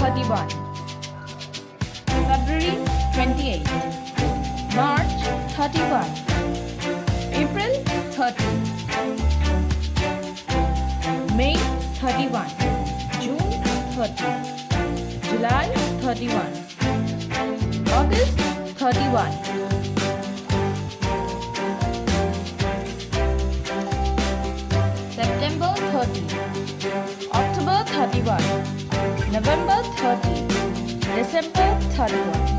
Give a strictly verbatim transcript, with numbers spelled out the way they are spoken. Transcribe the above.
thirty-one. February twenty-eight. March thirty-one. April thirty. May thirty-one. June thirty. July thirty-one. August thirty-one. September thirty. October thirty-one. November thirty. December thirty-one.